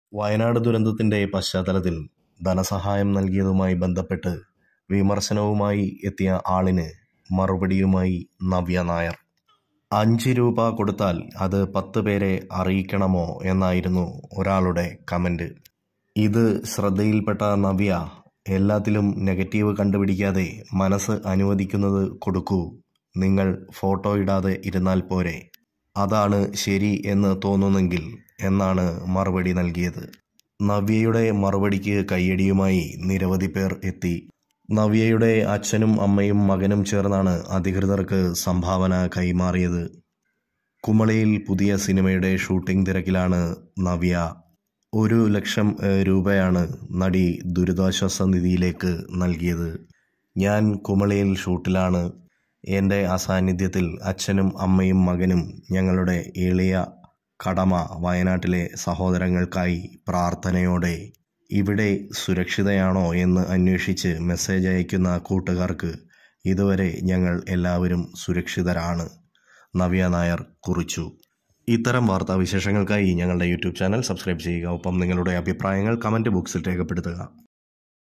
വയനാട് ദുരന്തത്തിന്റെ പശ്ചാത്തലത്തിൽ ധനസഹായം നൽകിയതുമായി ബന്ധപ്പെട്ട് വിമർശനവുമായി എത്തിയ ആളിന് മറുപടിയുമായി നവ്യ നായർ. 5 രൂപ കൊടുത്താൽ അത് 10 പേരെ അറിയിക്കണമോ എന്നായിരുന്നു ഒരാളുടെ കമന്റ്. ഇത് ശ്രദ്ധയിൽപ്പെട്ട നവ്യ, എല്ലാത്തിലും നെഗറ്റീവ് കണ്ടുപിടിക്കാതെ മനസ്സ് അനുവദിക്കുന്നത് കൊടുക്കൂ, നിങ്ങൾ ഫോട്ടോ ഇടാതെ ഇരുന്നാൽ പോരെ, അതാണ് ശരി എന്ന് തോന്നുന്നെങ്കിൽ എന്നാണ് മറുപടി നൽകിയത്. നവ്യയുടെ മറുപടിക്ക് കയ്യടിയുമായി നിരവധി പേർ എത്തി. നവ്യയുടെ അച്ഛനും അമ്മയും മകനും ചേർന്നാണ് അധികൃതർക്ക് സംഭാവന കൈമാറിയത്. കുമളിയിൽ പുതിയ സിനിമയുടെ ഷൂട്ടിംഗ് തിരക്കിലാണ് നവ്യ. 1,00,000 രൂപയാണ് നടി ദുരിതാശ്വാസ നിധിയിലേക്ക് നൽകിയത്. ഞാൻ കുമളിയിൽ ഷൂട്ടിലാണ്. എൻ്റെ അസാന്നിധ്യത്തിൽ അച്ഛനും അമ്മയും മകനും ഞങ്ങളുടെ എളിയ കടമ വയനാട്ടിലെ സഹോദരങ്ങൾക്കായി പ്രാർത്ഥനയോടെ. ഇവിടെ സുരക്ഷിതയാണോ എന്ന് അന്വേഷിച്ച് മെസ്സേജ് അയക്കുന്ന കൂട്ടുകാർക്ക് ഇതുവരെ ഞങ്ങൾ എല്ലാവരും സുരക്ഷിതരാണ്, നവ്യ നായർ കുറിച്ചു. ഇത്തരം വാർത്താവിശേഷങ്ങൾക്കായി ഞങ്ങളുടെ യൂട്യൂബ് ചാനൽ സബ്സ്ക്രൈബ് ചെയ്യുക. ഒപ്പം നിങ്ങളുടെ അഭിപ്രായങ്ങൾ കമൻറ്റ് ബോക്സിൽ രേഖപ്പെടുത്തുക.